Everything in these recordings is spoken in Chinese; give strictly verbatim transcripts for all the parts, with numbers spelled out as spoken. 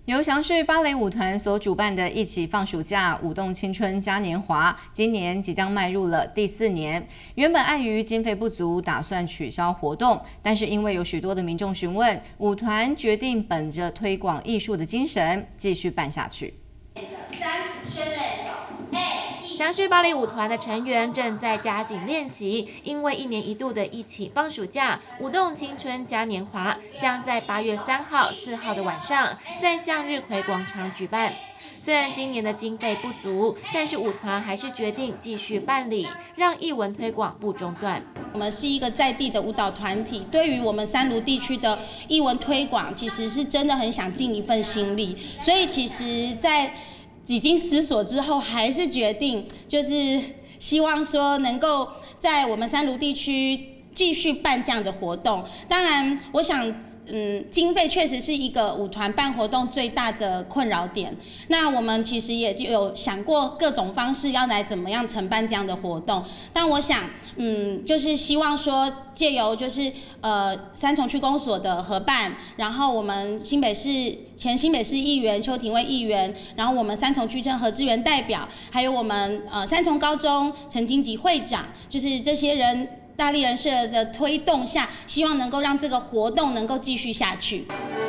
由祥旭芭蕾舞团所主办的“一起放暑假，舞动青春嘉年华”，今年即将迈入了第四年。原本碍于经费不足，打算取消活动，但是因为有许多的民众询问，舞团决定本着推广艺术的精神，继续办下去。 三，宣磊走。 祥旭芭蕾舞团的成员正在加紧练习，因为一年一度的一起放暑假舞动青春嘉年华将在八月三号、四号的晚上在向日葵广场举办。虽然今年的经费不足，但是舞团还是决定继续办理，让艺文推广不中断。 我们是一个在地的舞蹈团体，对于我们三芦地区的艺文推广，其实是真的很想尽一份心力。所以其实，在几经思索之后，还是决定就是希望说能够在我们三芦地区继续办这样的活动。当然，我想。嗯，经费确实是一个舞团办活动最大的困扰点。那我们其实也就有想过各种方式要来怎么样承办这样的活动。但我想，嗯，就是希望说借由就是呃三重区公所的合办，然后我们新北市前新北市议员邱廷蔚议员，然后我们三重区政何志源代表，还有我们呃三重高中陈金吉会长，就是这些人。大力人士的推动下，希望能够让这个活动能够继续下去。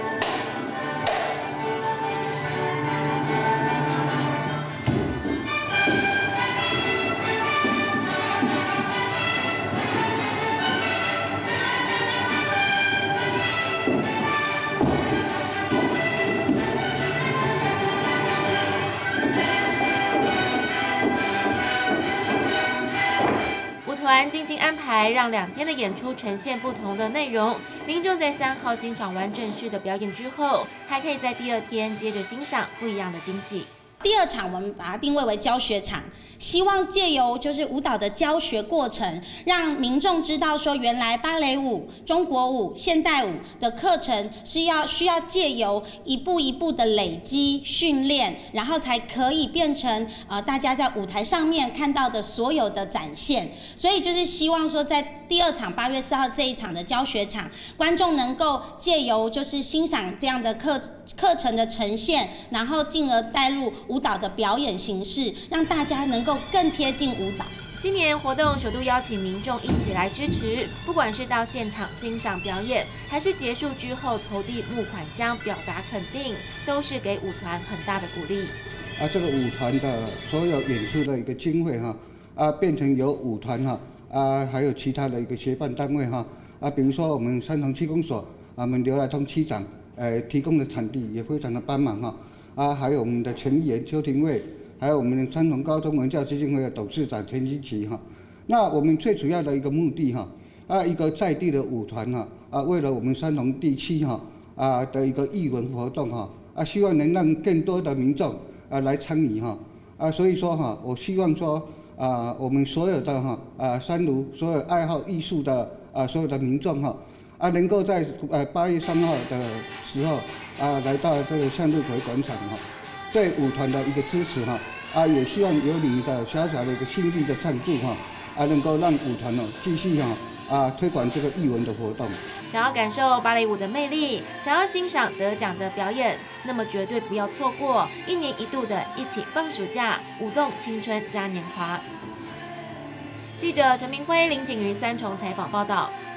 团精心安排，让两天的演出呈现不同的内容。民众在三号欣赏完正式的表演之后，还可以在第二天接着欣赏不一样的惊喜。 第二场我们把它定位为教学场，希望借由就是舞蹈的教学过程，让民众知道说，原来芭蕾舞、中国舞、现代舞的课程是要需要借由一步一步的累积训练，然后才可以变成呃大家在舞台上面看到的所有的展现。所以就是希望说，在第二场八月四号这一场的教学场，观众能够借由就是欣赏这样的课课程的呈现，然后进而带入舞蹈的表演形式，让大家能够更贴近舞蹈。 今年活动首度邀请民众一起来支持，不管是到现场欣赏表演，还是结束之后投递募款箱表达肯定，都是给舞团很大的鼓励。 啊，这个舞团的所有演出的一个经费哈，啊，变成由舞团哈，啊，还有其他的一个协办单位哈，啊，比如说我们三重区公所，啊，我们刘来通区长，呃，提供的场地也非常的帮忙哈。啊，还有我们的前议员邱廷蔚，还有我们的三重高中文教基金会的董事长陈金奇哈。那我们最主要的一个目的哈，啊，一个在地的舞团哈，啊，为了我们三重地区哈，啊的一个艺文活动哈，啊，希望能让更多的民众啊来参与哈，啊，所以说哈，我希望说啊，我们所有的哈啊三芦所有爱好艺术的啊所有的民众哈。啊，能够在呃八月三号的时候啊，来到这个向日葵广场哈，对舞团的一个支持哈，啊，也希望有你的小小的一个心力的赞助哈，啊，能够让舞团哦继续哈啊推广这个艺文的活动。 想要感受芭蕾舞的魅力，想要欣赏得奖的表演，那么绝对不要错过一年一度的一起放暑假舞动青春嘉年华。记者陈明辉、林景瑜三重采访报道。